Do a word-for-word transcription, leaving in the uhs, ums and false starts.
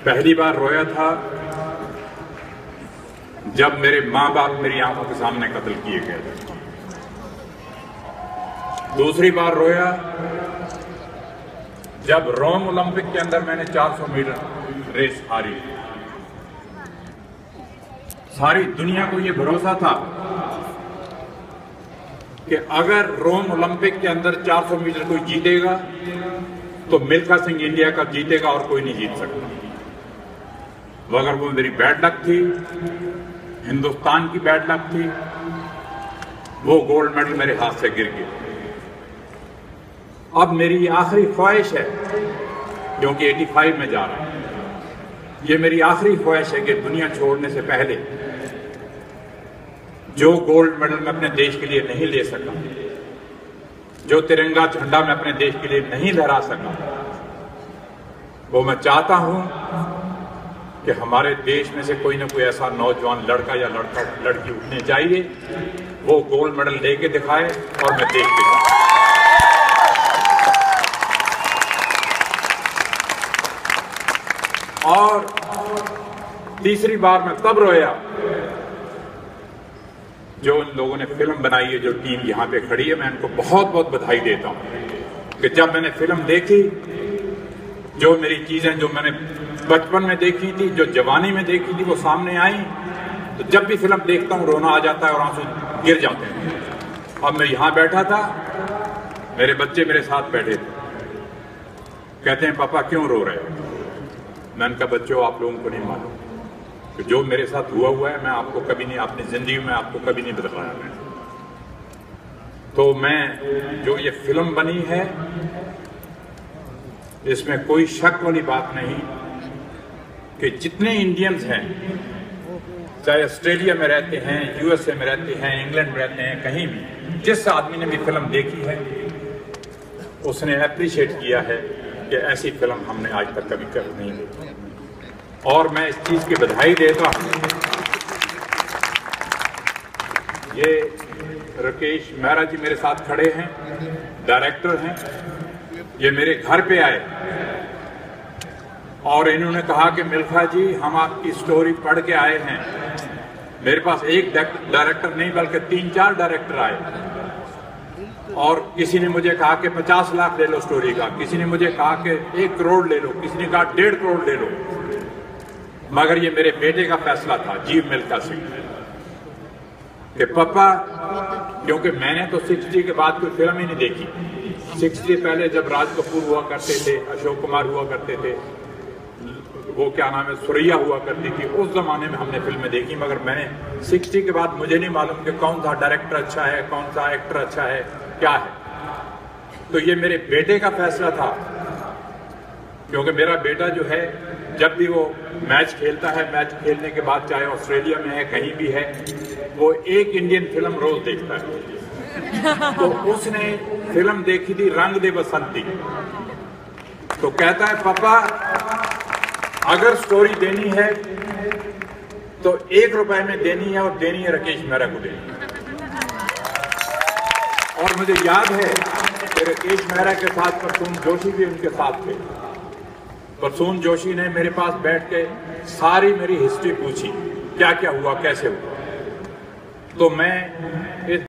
पहली बार रोया था जब मेरे मां बाप मेरी आंखों के सामने कत्ल किए गए थे। दूसरी बार रोया जब रोम ओलंपिक के अंदर मैंने चार सौ मीटर रेस हारी। सारी दुनिया को यह भरोसा था कि अगर रोम ओलंपिक के अंदर चार सौ मीटर कोई जीतेगा तो मिल्खा सिंह इंडिया का जीतेगा और कोई नहीं जीत सकता। मगर वो मेरी बैड लक थी, हिंदुस्तान की बैड लक थी। वो गोल्ड मेडल मेरे हाथ से गिर गया। अब मेरी आखिरी ख्वाहिश है, क्योंकि पचासी में जा रहा हूं, ये मेरी आखिरी ख्वाहिश है कि दुनिया छोड़ने से पहले जो गोल्ड मेडल मैं अपने देश के लिए नहीं ले सका, जो तिरंगा झंडा मैं अपने देश के लिए नहीं लहरा सका, वो मैं चाहता हूं कि हमारे देश में से कोई ना कोई ऐसा नौजवान लड़का या लड़का लड़की उठने चाहिए, वो गोल्ड मेडल लेके दिखाए और मैं देख के दिखाऊं। और तीसरी बार मैं तब रोया जो इन लोगों ने फिल्म बनाई है, जो टीम यहां पे खड़ी है, मैं इनको बहुत बहुत बधाई देता हूं कि जब मैंने फिल्म देखी, जो मेरी चीजें जो मैंने बचपन में देखी थी, जो जवानी में देखी थी, वो सामने आई, तो जब भी फिल्म देखता हूं रोना आ जाता है और आंसू गिर जाते हैं। अब मैं यहां बैठा था, मेरे बच्चे मेरे साथ बैठे थे, कहते हैं पापा क्यों रो रहे हो? मैंने कहा बच्चों आप लोगों को नहीं मालूम कि जो मेरे साथ हुआ हुआ है मैं आपको कभी नहीं, अपनी जिंदगी में आपको कभी नहीं बतलाया मैंने। तो मैं जो ये फिल्म बनी है इसमें कोई शक वाली बात नहीं कि जितने इंडियंस हैं, चाहे ऑस्ट्रेलिया में रहते हैं, यूएसए में रहते हैं, इंग्लैंड में रहते हैं, कहीं भी जिस आदमी ने भी फिल्म देखी है उसने अप्रिशिएट किया है कि ऐसी फिल्म हमने आज तक कभी कर नहीं देखी। और मैं इस चीज की बधाई देता हूं। ये राकेश मेहरा जी मेरे साथ खड़े हैं, डायरेक्टर हैं। ये मेरे घर पे आए और इन्होंने कहा कि मिल्खा जी हम आपकी स्टोरी पढ़ के आए हैं। मेरे पास एक डायरेक्टर नहीं बल्कि तीन चार डायरेक्टर आए और किसी ने मुझे कहा कि पचास लाख ले लो स्टोरी का, किसी ने मुझे कहा कि एक करोड़ ले लो, किसी ने कहा डेढ़ करोड़ ले लो। मगर ये मेरे बेटे का फैसला था, जीव मिल्खा सिंह, कि पापा, क्योंकि मैंने तो सिक्सटी के बाद कोई फिल्म ही नहीं देखी। सिक्सटी पहले जब राज कपूर हुआ करते थे, अशोक कुमार हुआ करते थे, वो क्या नाम है सुरैया हुआ करती थी, उस जमाने में हमने फिल्में देखी। मगर मैंने सिक्सटी के बाद मुझे नहीं मालूम कि कौन सा डायरेक्टर अच्छा है, कौन सा एक्टर अच्छा है, क्या है। तो ये मेरे बेटे का फैसला था, क्योंकि मेरा बेटा जो है जब भी वो मैच खेलता है, मैच खेलने के बाद चाहे ऑस्ट्रेलिया में है कहीं भी है, वो एक इंडियन फिल्म रोज देखता है। तो उसने फिल्म देखी थी रंग दे बसंती। तो कहता है पापा अगर स्टोरी देनी है तो एक रुपए में देनी है और देनी है राकेश मेहरा को देनी है। और मुझे याद है कि राकेश मेहरा के साथ प्रसून जोशी भी उनके साथ थे। प्रसून जोशी ने मेरे पास बैठ के सारी मेरी हिस्ट्री पूछी, क्या क्या हुआ, कैसे हुआ। तो मैं इस